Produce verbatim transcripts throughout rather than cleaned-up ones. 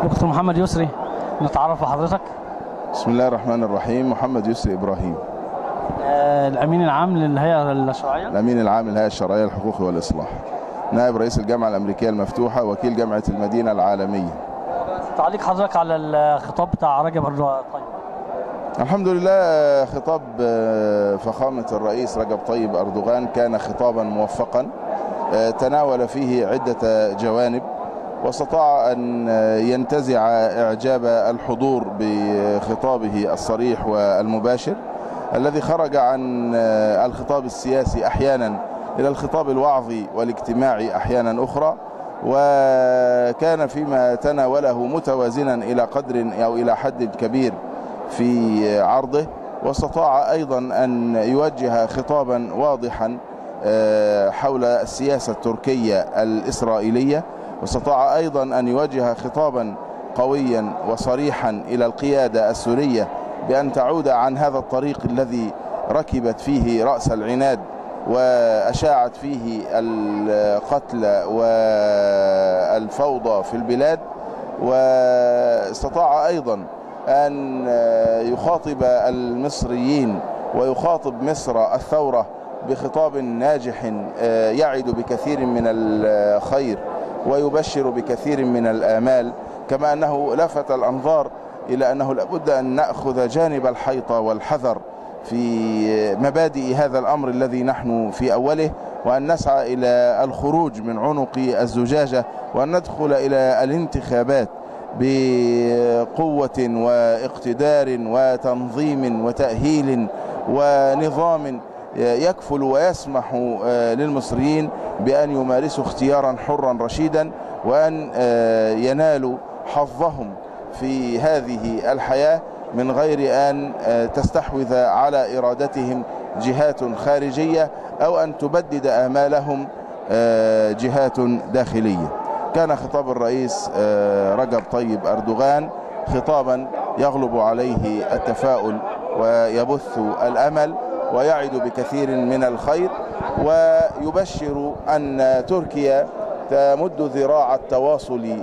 دكتور محمد يسري، نتعرف بحضرتك. بسم الله الرحمن الرحيم. محمد يسري إبراهيم، آه الأمين العام للهيئة الشرعية. الأمين العام للهيئة الشرعية للحقوق والإصلاح، نائب رئيس الجامعة الأمريكية المفتوحة، وكيل جامعة المدينة العالمية. تعليق حضرتك على الخطاب بتاع رجب طيب. الحمد لله، خطاب فخامة الرئيس رجب طيب أردوغان كان خطابا موفقا، تناول فيه عدة جوانب، واستطاع أن ينتزع إعجاب الحضور بخطابه الصريح والمباشر الذي خرج عن الخطاب السياسي أحيانا إلى الخطاب الوعظي والاجتماعي أحيانا أخرى، وكان فيما تناوله متوازنا إلى قدر أو إلى حد كبير في عرضه، واستطاع أيضا أن يوجه خطابا واضحا حول السياسة التركية الإسرائيلية، واستطاع أيضا أن يوجه خطابا قويا وصريحا إلى القيادة السورية بأن تعود عن هذا الطريق الذي ركبت فيه رأس العناد وأشاعت فيه القتل والفوضى في البلاد، واستطاع أيضا أن يخاطب المصريين ويخاطب مصر الثورة بخطاب ناجح يعد بكثير من الخير ويبشر بكثير من الآمال، كما أنه لفت الأنظار إلى أنه لابد أن نأخذ جانب الحيطة والحذر في مبادئ هذا الأمر الذي نحن في أوله، وأن نسعى إلى الخروج من عنق الزجاجة، وأن ندخل إلى الانتخابات بقوة واقتدار وتنظيم وتأهيل ونظام يكفل ويسمح للمصريين بأن يمارسوا اختيارا حرا رشيدا، وأن ينالوا حظهم في هذه الحياة من غير أن تستحوذ على إرادتهم جهات خارجية أو أن تبدد آمالهم جهات داخلية. كان خطاب الرئيس رجب طيب أردوغان خطابا يغلب عليه التفاؤل ويبث الأمل ويعد بكثير من الخير، ويبشر أن تركيا تمد ذراع التواصل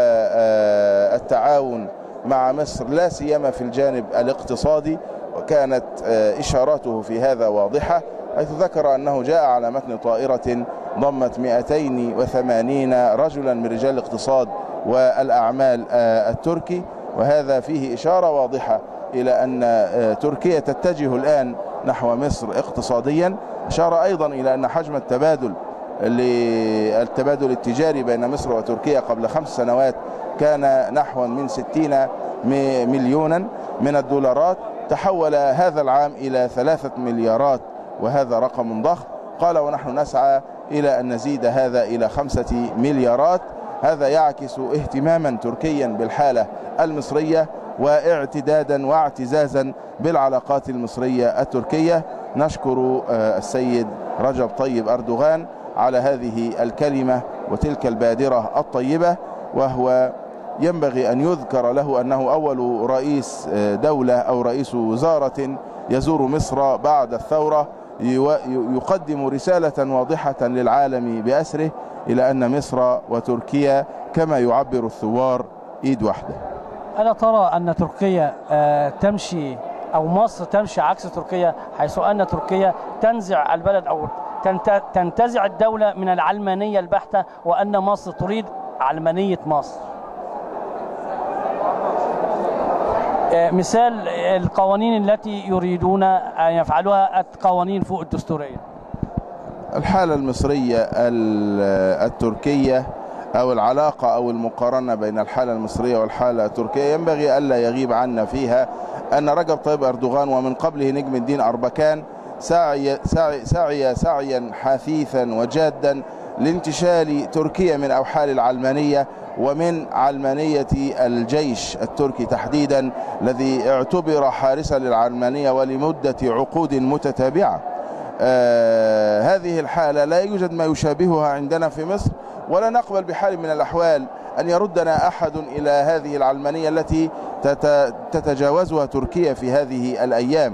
والتعاون مع مصر، لا سيما في الجانب الاقتصادي، وكانت إشاراته في هذا واضحة، حيث ذكر أنه جاء على متن طائرة ضمت مئتين وثمانين رجلا من رجال الاقتصاد والأعمال التركي، وهذا فيه إشارة واضحة إلى أن تركيا تتجه الآن نحو مصر اقتصاديا. أشار أيضا إلى أن حجم التبادل التبادل التجاري بين مصر وتركيا قبل خمس سنوات كان نحو من ستين مليونا من الدولارات، تحول هذا العام إلى ثلاثة مليارات، وهذا رقم ضخم. قال ونحن نسعى إلى أن نزيد هذا إلى خمسة مليارات. هذا يعكس اهتماما تركيا بالحالة المصرية واعتدادا واعتزازا بالعلاقات المصرية التركية. نشكر السيد رجب طيب أردوغان على هذه الكلمة وتلك البادرة الطيبة، وهو ينبغي أن يذكر له أنه أول رئيس دولة أو رئيس وزارة يزور مصر بعد الثورة يقدم رسالة واضحة للعالم بأسره إلى أن مصر وتركيا كما يعبر الثوار إيد واحدة. ألا ترى أن تركيا تمشي أو مصر تمشي عكس تركيا، حيث أن تركيا تنزع البلد أو تنتزع الدولة من العلمانية البحتة، وأن مصر تريد علمانية مصر؟ مثال القوانين التي يريدون أن يفعلوها القوانين فوق الدستورية. الحالة المصرية التركية أو العلاقة أو المقارنة بين الحالة المصرية والحالة التركية ينبغي ألا يغيب عنا فيها أن رجب طيب أردوغان ومن قبله نجم الدين أربكان سعي, سعي, سعي سعيا حثيثا وجادا لانتشال تركيا من أوحال العلمانية ومن علمانية الجيش التركي تحديدا، الذي اعتبر حارسا للعلمانية ولمدة عقود متتابعة. آه هذه الحالة لا يوجد ما يشابهها عندنا في مصر، ولا نقبل بحال من الأحوال أن يردنا أحد إلى هذه العلمانية التي تتجاوزها تركيا في هذه الأيام.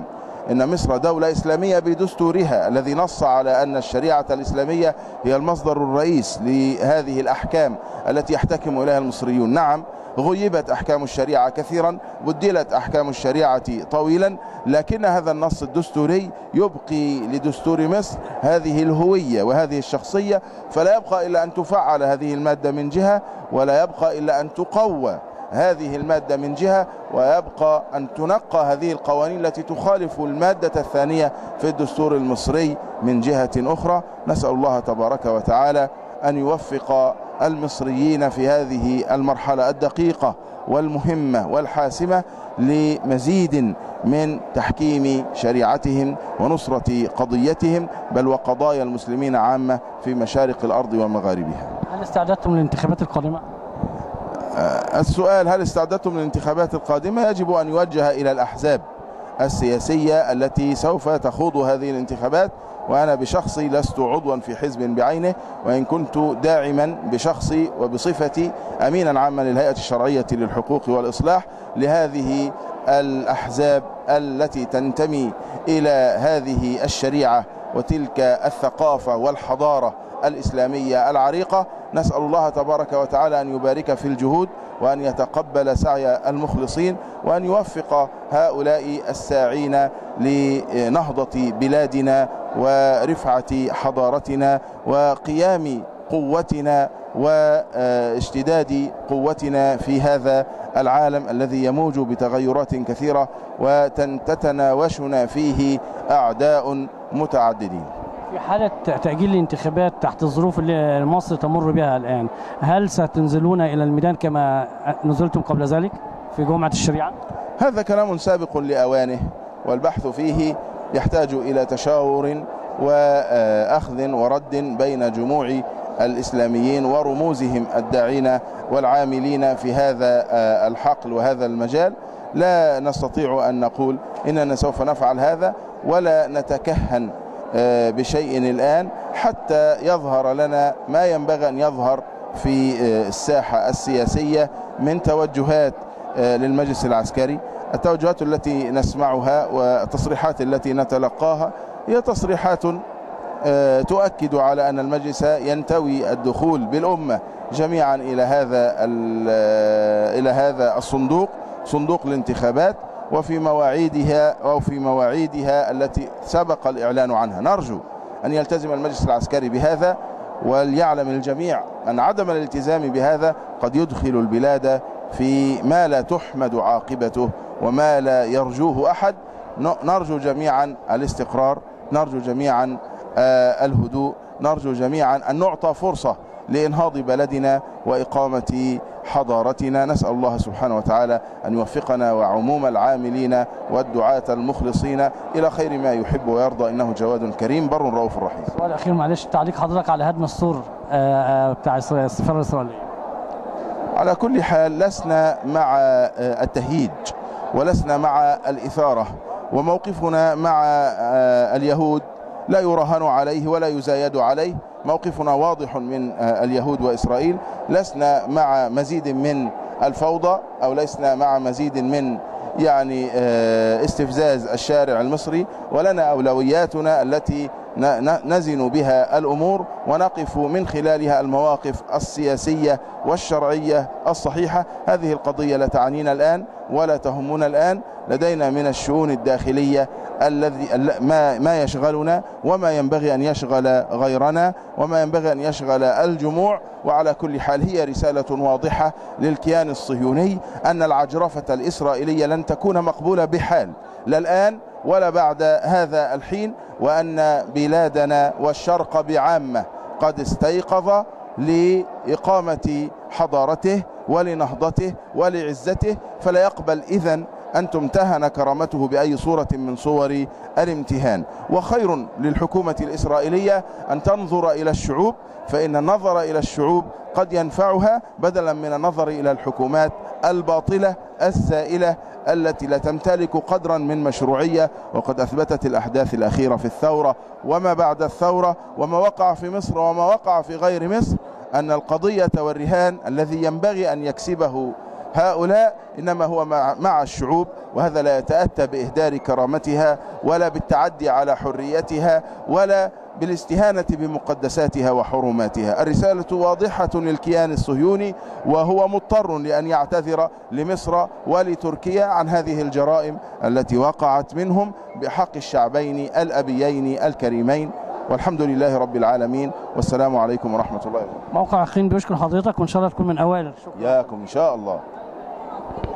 إن مصر دولة إسلامية بدستورها الذي نص على أن الشريعة الإسلامية هي المصدر الرئيس لهذه الأحكام التي يحتكم إليها المصريون. نعم، غيبت أحكام الشريعة كثيرا، بدلت أحكام الشريعة طويلا، لكن هذا النص الدستوري يبقي لدستور مصر هذه الهوية وهذه الشخصية، فلا يبقى إلا أن تفعل هذه المادة من جهة، ولا يبقى إلا أن تقوى هذه المادة من جهة، ويبقى أن تنقى هذه القوانين التي تخالف المادة الثانية في الدستور المصري من جهة أخرى. نسأل الله تبارك وتعالى أن يوفق المصريين في هذه المرحلة الدقيقة والمهمة والحاسمة لمزيد من تحكيم شريعتهم ونصرة قضيتهم، بل وقضايا المسلمين عامة في مشارق الأرض ومغاربها. هل استعدتم للانتخابات القادمة؟ السؤال هل استعدتم للانتخابات القادمة يجب أن يوجه إلى الأحزاب السياسية التي سوف تخوض هذه الانتخابات، وأنا بشخصي لست عضوا في حزب بعينه، وإن كنت داعما بشخصي وبصفتي أمينا عاما للهيئة الشرعية للحقوق والإصلاح لهذه الأحزاب التي تنتمي إلى هذه الشريعة وتلك الثقافة والحضارة الإسلامية العريقة. نسأل الله تبارك وتعالى أن يبارك في الجهود، وأن يتقبل سعي المخلصين، وأن يوفق هؤلاء الساعين لنهضة بلادنا ورفعة حضارتنا وقيام قوتنا واشتداد قوتنا في هذا العالم الذي يموج بتغيرات كثيرة وتتناوشنا فيه أعداء متعددين. في حالة تأجيل الانتخابات تحت الظروف اللي مصر تمر بها الآن، هل ستنزلون إلى الميدان كما نزلتم قبل ذلك في جمعة الشريعة؟ هذا كلام سابق لأوانه، والبحث فيه يحتاج إلى تشاور وأخذ ورد بين جموع الإسلاميين ورموزهم الداعين والعاملين في هذا الحقل وهذا المجال. لا نستطيع أن نقول إننا سوف نفعل هذا، ولا نتكهن بشيء الآن حتى يظهر لنا ما ينبغي أن يظهر في الساحة السياسية من توجهات للمجلس العسكري. التوجهات التي نسمعها والتصريحات التي نتلقاها هي تصريحات تؤكد على أن المجلس ينتوي الدخول بالأمة جميعا إلى هذا إلى هذا الصندوق، صندوق الانتخابات، وفي مواعيدها أو في مواعيدها التي سبق الإعلان عنها. نرجو أن يلتزم المجلس العسكري بهذا، وليعلم الجميع أن عدم الالتزام بهذا قد يدخل البلاد في ما لا تحمد عاقبته وما لا يرجوه أحد. نرجو جميعا الاستقرار، نرجو جميعا الهدوء، نرجو جميعا أن نعطى فرصة لإنهاض بلدنا وإقامة حضارتنا. نسأل الله سبحانه وتعالى أن يوفقنا وعموم العاملين والدعاة المخلصين إلى خير ما يحب ويرضى، إنه جواد كريم بر رؤوف رحيم. السؤال الأخير معلش، تعليق حضرتك على هدم السور بتاع السفارة الإسرائيلية. على كل حال لسنا مع التهييج ولسنا مع الإثارة، وموقفنا مع اليهود لا يراهن عليه ولا يزايد عليه. موقفنا واضح من اليهود وإسرائيل. لسنا مع مزيد من الفوضى، أو لسنا مع مزيد من يعني استفزاز الشارع المصري، ولنا أولوياتنا التي نزن بها الأمور ونقف من خلالها المواقف السياسية والشرعية الصحيحة. هذه القضية لا تعنينا الآن ولا تهمنا الآن. لدينا من الشؤون الداخلية الذي ما ما يشغلنا وما ينبغي أن يشغل غيرنا وما ينبغي أن يشغل الجموع. وعلى كل حال هي رسالة واضحة للكيان الصهيوني أن العجرفة الإسرائيلية لن تكون مقبولة بحال، لا الآن ولا بعد هذا الحين، وأن بلادنا والشرق بعامة قد استيقظ لإقامة حضارته ولنهضته ولعزته، فلا يقبل إذن أن تمتهن كرامته بأي صورة من صور الامتهان. وخير للحكومة الإسرائيلية أن تنظر إلى الشعوب، فإن النظر إلى الشعوب قد ينفعها بدلا من النظر إلى الحكومات الباطلة السائلة التي لا تمتلك قدرا من مشروعية. وقد أثبتت الأحداث الأخيرة في الثورة وما بعد الثورة وما وقع في مصر وما وقع في غير مصر أن القضية والرهان الذي ينبغي أن يكسبه هؤلاء إنما هو مع, مع الشعوب، وهذا لا يتأتى بإهدار كرامتها ولا بالتعدي على حريتها ولا بالاستهانة بمقدساتها وحرماتها. الرسالة واضحة للكيان الصهيوني، وهو مضطر لأن يعتذر لمصر ولتركيا عن هذه الجرائم التي وقعت منهم بحق الشعبين الأبيين الكريمين. والحمد لله رب العالمين، والسلام عليكم ورحمة الله وبركاته. موقع أخين بيشكر حضرتك، وإن شاء الله تكون من أوائل. ياكم إن شاء الله.